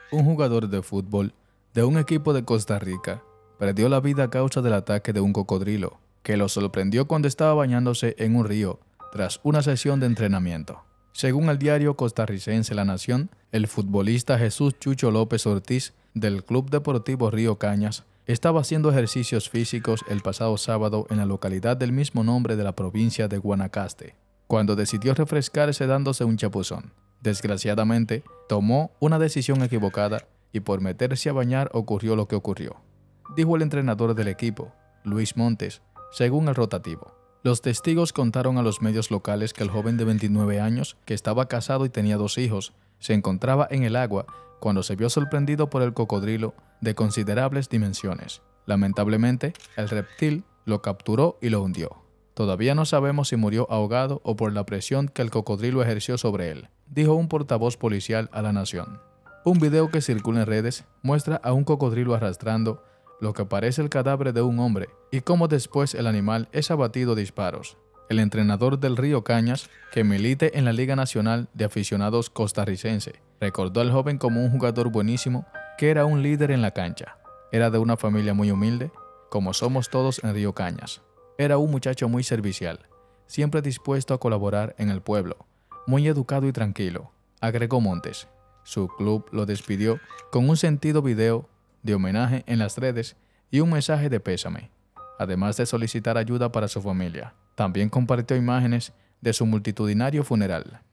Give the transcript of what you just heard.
Un jugador de fútbol de un equipo de Costa Rica perdió la vida a causa del ataque de un cocodrilo, que lo sorprendió cuando estaba bañándose en un río tras una sesión de entrenamiento. Según el diario costarricense La Nación, el futbolista Jesús Chucho López Ortiz del Club Deportivo Río Cañas estaba haciendo ejercicios físicos el pasado sábado en la localidad del mismo nombre de la provincia de Guanacaste, cuando decidió refrescarse dándose un chapuzón. Desgraciadamente, tomó una decisión equivocada y por meterse a bañar ocurrió lo que ocurrió, dijo el entrenador del equipo, Luis Montes, según el rotativo. Los testigos contaron a los medios locales que el joven de 29 años, que estaba casado y tenía 2 hijos, se encontraba en el agua cuando se vio sorprendido por el cocodrilo de considerables dimensiones. Lamentablemente, el reptil lo capturó y lo hundió. Todavía no sabemos si murió ahogado o por la presión que el cocodrilo ejerció sobre él, dijo un portavoz policial a La Nación. Un video que circula en redes muestra a un cocodrilo arrastrando lo que parece el cadáver de un hombre y cómo después el animal es abatido a disparos. El entrenador del Río Cañas, que milite en la Liga Nacional de Aficionados costarricense, recordó al joven como un jugador buenísimo que era un líder en la cancha. Era de una familia muy humilde, como somos todos en Río Cañas. Era un muchacho muy servicial, siempre dispuesto a colaborar en el pueblo, muy educado y tranquilo, agregó Montes. Su club lo despidió con un sentido video de homenaje en las redes y un mensaje de pésame, además de solicitar ayuda para su familia. También compartió imágenes de su multitudinario funeral.